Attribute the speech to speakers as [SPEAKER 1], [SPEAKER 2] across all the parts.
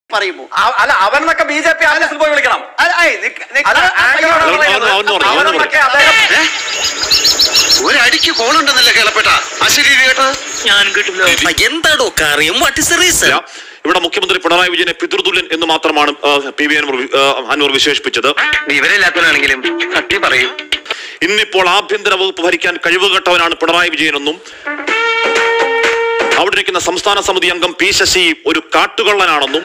[SPEAKER 1] പറയുമ്പോ അല്ല അവനൊക്കെ ബി.ജെ.പി. ആഫീസിൽ പോയി വിളിക്കണം.
[SPEAKER 2] ഒരടിക്ക് കോളുണ്ടെന്നല്ലേ കേളപ്പെട്ട അശരീരി കേട്ടത് ഞാൻ കേട്ടില്ല.
[SPEAKER 3] എന്താണോ കാര്യം? What is the reason?
[SPEAKER 4] ഇവിടെ മുഖ്യമന്ത്രി പിണറായി വിജയനെ പിതൃതുല്യൻ എന്ന് മാത്രമാണ് പി.വി. അൻവർ വിശേഷിപ്പിച്ചത്.
[SPEAKER 2] വിവരമില്ലാത്തവനാണെങ്കിലും സത്യം പറയും.
[SPEAKER 4] ഇന്നിപ്പോൾ ആഭ്യന്തര വകുപ്പ് ഭരിക്കാൻ കഴിവുകെട്ടവനാണ് പിണറായി വിജയനെന്നും അവിടെ ഇരിക്കുന്ന സംസ്ഥാന സമിതി അംഗം പി ശശി ഒരു കാട്ടുകള്ളനാണെന്നും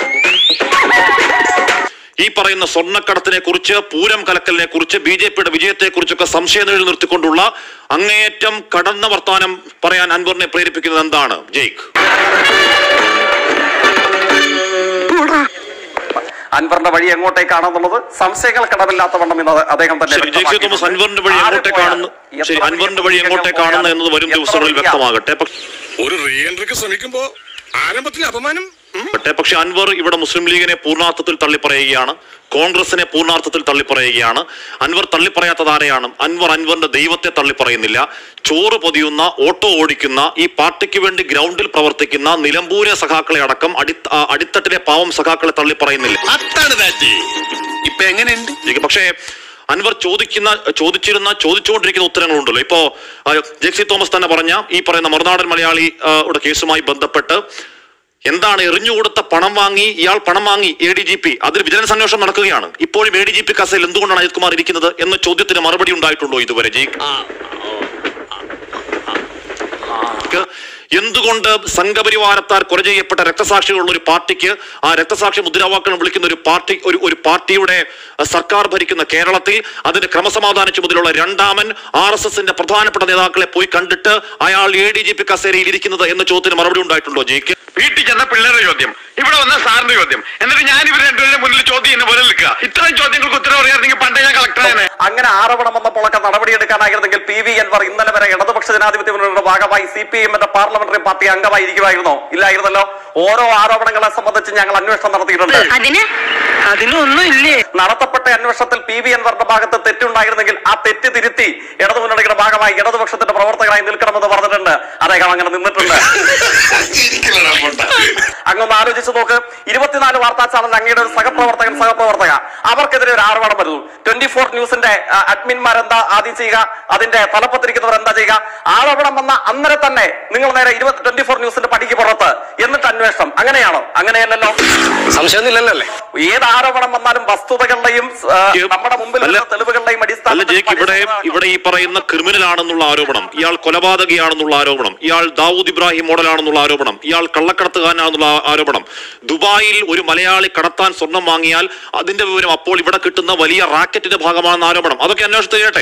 [SPEAKER 4] ഈ പറയുന്ന സ്വർണ്ണക്കടത്തിനെ കുറിച്ച്, പൂരം കലക്കലിനെ കുറിച്ച്, ബി.ജെ.പിയുടെ വിജയത്തെ കുറിച്ചൊക്കെ സംശയം നിലനിർത്തിക്കൊണ്ടുള്ള അങ്ങേയറ്റം കടന്ന വർത്താനം പറയാൻ അൻവറിനെ പ്രേരിപ്പിക്കുന്നത് എന്താണ് ജയ്ക്ക്?
[SPEAKER 1] അൻവറിന്റെ വഴി എങ്ങോട്ടേക്കാണെന്നുള്ളത് സംശയങ്ങൾ കടമില്ലാത്ത വണ്ണം ഇന്ന് അദ്ദേഹം തന്നെ
[SPEAKER 4] അൻവറിന്റെ വഴി എങ്ങോട്ടേക്കാണെന്ന് അൻവറിന്റെ വഴി എങ്ങോട്ടേക്കാണെന്ന് എന്നത് വരും ദിവസങ്ങളിൽ വ്യക്തമാകട്ടെ.
[SPEAKER 5] ഒരു റീ എൻട്രിക്ക് ശ്രമിക്കുമ്പോ ആരംഭത്തിൽ അപമാനം.
[SPEAKER 4] പക്ഷെ അൻവർ ഇവിടെ മുസ്ലിം ലീഗിനെ പൂർണ്ണാർത്ഥത്തിൽ തള്ളിപ്പറയുകയാണ്, കോൺഗ്രസിനെ പൂർണ്ണാർത്ഥത്തിൽ തള്ളിപ്പറയുകയാണ്. അൻവർ തള്ളിപ്പറയാത്തത് ആരെയാണ്? അൻവറിന്റെ ദൈവത്തെ തള്ളിപ്പറയുന്നില്ല. ചോറ് പൊതിയുന്ന, ഓട്ടോ ഓടിക്കുന്ന, ഈ പാർട്ടിക്ക് വേണ്ടി ഗ്രൗണ്ടിൽ പ്രവർത്തിക്കുന്ന നിലമ്പൂരെ സഖാക്കളെ അടക്കം അടിത്തട്ടിലെ പാവം സഖാക്കളെ തള്ളിപ്പറയുന്നില്ല.
[SPEAKER 2] ഇപ്പൊ എങ്ങനെയുണ്ട്?
[SPEAKER 4] പക്ഷേ അൻവർ ചോദിച്ചുകൊണ്ടിരിക്കുന്ന ഉത്തരങ്ങളുണ്ടല്ലോ. ഇപ്പോ ജെക്സി തോമസ് തന്നെ പറഞ്ഞ ഈ പറയുന്ന മറുനാടൻ മലയാളിയുടെ കേസുമായി ബന്ധപ്പെട്ട് എന്താണ് എറിഞ്ഞുകൊടുത്ത പണം വാങ്ങി ADGP, അതിൽ വിജിലൻസ് അന്വേഷണം നടക്കുകയാണ്. ഇപ്പോഴും ADGP കസേരയിൽ എന്തുകൊണ്ടാണ് അജിത് കുമാർ ഇരിക്കുന്നത് എന്ന ചോദ്യത്തിന് മറുപടി ഉണ്ടായിട്ടുണ്ടോ ഇതുവരെ? എന്തുകൊണ്ട് സംഘപരിവാരത്താൽ കൊല ചെയ്യപ്പെട്ട രക്തസാക്ഷികളുള്ള ഒരു പാർട്ടിക്ക് ആ രക്തസാക്ഷി മുദ്രാവാക്യം വിളിക്കുന്ന ഒരു പാർട്ടിയുടെ സർക്കാർ ഭരിക്കുന്ന കേരളത്തിൽ അതിന്റെ ക്രമസമാധാന ചുമതലയുള്ള രണ്ടാമൻ RSSന്റെ പ്രധാനപ്പെട്ട നേതാക്കളെ പോയി കണ്ടിട്ട് അയാൾ ADGP കസേരയിൽ ഇരിക്കുന്നത് എന്ന ചോദ്യത്തിന് മറുപടി ഉണ്ടായിട്ടുണ്ടോ ജയിക്ക്?
[SPEAKER 2] വീട്ടിൽ ചെന്ന പിള്ളേരുടെ ചോദ്യം, ഇവിടെ വന്ന സാറിന്റെ ചോദ്യം, എന്നിട്ട് ഞാൻ ഇവർ രണ്ടുപേരുടെ മുന്നിൽ ചോദ്യം പോലെ നിൽക്കുക. ഇത്രയും ചോദ്യങ്ങൾക്ക് ഉത്തരം അറിയാമെങ്കിൽ പണ്ടേ ഞാൻ കളക്ടറാണ്.
[SPEAKER 1] അങ്ങനെ ആരോപണം വന്നപ്പോഴൊക്കെ നടപടിയെടുക്കാനായിരുന്നെങ്കിൽ പി.വി. അൻവർ ഇന്നലെ വരെ ഇടതുപക്ഷ ജനാധിപത്യ മുന്നണിയുടെ ഭാഗമായി CPM-ന്റെ പാർലമെന്ററി പാർട്ടി അംഗമായിരിക്കുമായിരുന്നോ? ഇല്ലായിരുന്നല്ലോ. ഓരോ ആരോപണങ്ങളെ സംബന്ധിച്ച് ഞങ്ങൾ അന്വേഷണം നടത്തിയിട്ടുണ്ട്.
[SPEAKER 3] അതിനൊന്നും ഇല്ലേ?
[SPEAKER 1] നടത്തപ്പെട്ട അന്വേഷണത്തിൽ പി.വി. അൻവറിന്റെ ഭാഗത്ത് തെറ്റുണ്ടായിരുന്നെങ്കിൽ ആ തെറ്റ് തിരുത്തി ഇടതുമുന്നണിയുടെ ഭാഗമായി ഇടതുപക്ഷത്തിന്റെ പ്രവർത്തകരായി നിൽക്കണമെന്ന് പറഞ്ഞിട്ടുണ്ട്. അദ്ദേഹം അങ്ങനെ നിന്നിട്ടുണ്ട്. അങ്ങൊന്ന് ആലോചിച്ച് നോക്ക്. 24 വാർത്താ ചാനൽ അങ്ങയുടെ ഒരു സഹപ്രവർത്തക അവർക്കെതിരെ ഒരു ആരോപണം വരുന്നു. 24 ന്യൂസിന്റെ അഡ്മിന്മാരെന്താ ആദ്യം ചെയ്യുക? അതിന്റെ തലപ്പത്തിരിക്കുന്നവർ എന്താ ചെയ്യുക? ആരോപണം വന്ന അന്നേരം തന്നെ നിങ്ങൾ നേരെ 24 ന്യൂസിന്റെ പടിക്ക് പുറത്ത്, എന്നിട്ട് അന്വേഷണം. അങ്ങനെയാണോ? അങ്ങനെയല്ലല്ലോ.
[SPEAKER 2] സംശയമൊന്നുമില്ലല്ലോ അല്ലേ?
[SPEAKER 1] ഏത് ആരോപണം വന്നാലും വസ്തുതകളുടെയും നമ്മുടെ മുമ്പിൽ തെളിവുകളുടെയും അടിസ്ഥാനത്തിൽ
[SPEAKER 4] ഇവിടെ ഈ പറയുന്ന ക്രിമിനൽ ആണെന്നുള്ള ആരോപണം, ഇയാൾ കൊലപാതകയാണെന്നുള്ള ആരോപണം, ഇയാൾ ദാവൂദ് ഇബ്രാഹിം മോഡലാണെന്നുള്ള ആരോപണം, ഇയാൾ കള്ളക്കടത്തുകാരനാണെന്നുള്ള ആരോപണം, ദുബായിൽ ഒരു മലയാളി കടത്താൻ സ്വർണം വാങ്ങിയാൽ അതിന്റെ വിവരം അപ്പോൾ ഇവിടെ കിട്ടുന്ന വലിയ റാക്കറ്റിന്റെ ഭാഗമാണെന്ന ആരോപണം, അതൊക്കെ അന്വേഷണത്തിൽ ചെയ്യട്ടെ.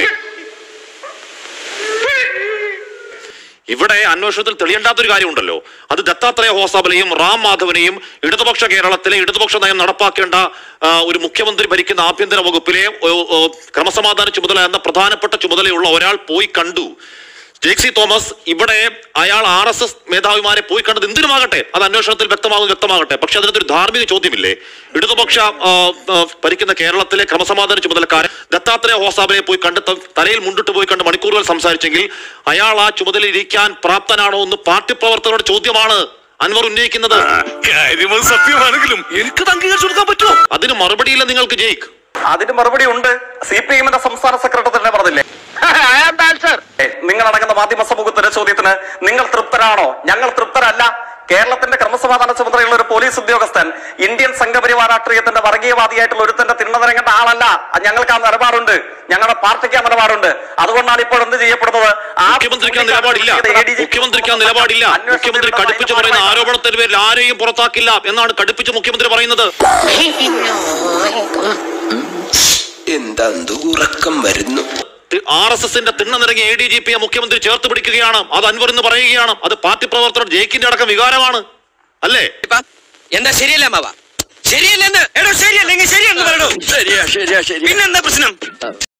[SPEAKER 4] ഇവിടെ അന്വേഷണത്തിൽ തെളിയേണ്ടാത്തൊരു കാര്യമുണ്ടല്ലോ. അത് ദത്താത്രേയ ഹോസാബലയും റാം മാധവനെയും ഇടതുപക്ഷ കേരളത്തിലെ ഇടതുപക്ഷ നയം നടപ്പാക്കേണ്ട ഒരു മുഖ്യമന്ത്രി ഭരിക്കുന്ന ആഭ്യന്തര വകുപ്പിലെ ക്രമസമാധാന ചുമതല എന്ന പ്രധാനപ്പെട്ട ചുമതലയുള്ള ഒരാൾ പോയി കണ്ടു. ജെക്സി തോമസ് ഇവിടെ അയാൾ RSS മേധാവിമാരെ പോയി കണ്ടത് എന്തിനുമാകട്ടെ, അത് അന്വേഷണത്തിൽ വ്യക്തമാകട്ടെ. പക്ഷെ അതിനകത്തൊരു ധാർമ്മിക ചോദ്യമില്ലേ? ഇടതുപക്ഷ ഭരിക്കുന്ന കേരളത്തിലെ ക്രമസമാധാന ചുമതലക്കാരൻ ദത്താത്രേയ ഹോസാബിനെ പോയി കണ്ട് തലയിൽ മുണ്ടിട്ട് പോയി കണ്ട് മണിക്കൂറുകൾ സംസാരിച്ചെങ്കിൽ അയാൾ ആ ചുമതലയിൽ ഇരിക്കാൻ പ്രാപ്തനാണോ എന്ന് പാർട്ടി പ്രവർത്തകരുടെ ചോദ്യമാണ് അൻവർ ഉന്നയിക്കുന്നത്.
[SPEAKER 5] സത്യമാണെങ്കിലും എനിക്ക് അംഗീകരിച്ചു കൊടുക്കാൻ പറ്റുമോ?
[SPEAKER 4] അതിന് മറുപടിയില്ല നിങ്ങൾക്ക് ജയിക്ക്.
[SPEAKER 1] അതിന് മറുപടി ഉണ്ട്. CPM-ന്റെ സംസ്ഥാന സെക്രട്ടറി തന്നെ പറഞ്ഞില്ലേ? നിങ്ങളടങ്ങുന്ന മാധ്യമ സമൂഹത്തിന്റെ ചോദ്യത്തിന് നിങ്ങൾ തൃപ്തരാണോ? ഞങ്ങൾ തൃപ്തരല്ല. കേരളത്തിന്റെ ക്രമസമാധാന ചുമതലയുള്ള ഒരു പോലീസ് ഉദ്യോഗസ്ഥൻ ഇന്ത്യൻ സംഘപരിവാര രാഷ്ട്രീയത്തിന്റെ വർഗീയവാദിയായിട്ടുള്ള ഒരുത്തന്റെ തിണ്ണതരങ്ങേണ്ട ആളല്ല. ഞങ്ങൾക്ക് ആ നിലപാടുണ്ട്, ഞങ്ങളുടെ പാർട്ടിക്ക് ആ നിലപാടുണ്ട്. അതുകൊണ്ടാണ് ഇപ്പോൾ എന്ത് ചെയ്യപ്പെടുന്നത്?
[SPEAKER 4] മുഖ്യമന്ത്രിക്ക് നിലപാടില്ല. മുഖ്യമന്ത്രി കടുപ്പിച്ച് പറയുന്ന ആരോപണത്തിന്റെ പേരിൽ ആരെയും പുറത്താക്കില്ല എന്നാണ് കടുപ്പിച്ച് മുഖ്യമന്ത്രി പറയുന്നത്.
[SPEAKER 3] എന്താ ഉറക്കം വരുന്നു?
[SPEAKER 4] RSSന്റെ തിണ്ണനിറങ്ങിയ ADGP മുഖ്യമന്ത്രി ചേർത്ത് പിടിക്കുകയാണ്. അത് അൻവർ എന്ന് പറയുകയാണ്. അത് പാർട്ടി പ്രവർത്തകർ ജയിക്കിന്റെ അടക്കം വികാരമാണ് അല്ലേ?
[SPEAKER 3] എന്താ ശരിയല്ല മാവ? ശരിയല്ലെന്ന് ശരിയല്ലെങ്കിൽ ശരിയെന്ന് പറയണോ? ശരിയാ പിന്നെന്താ പ്രശ്നം?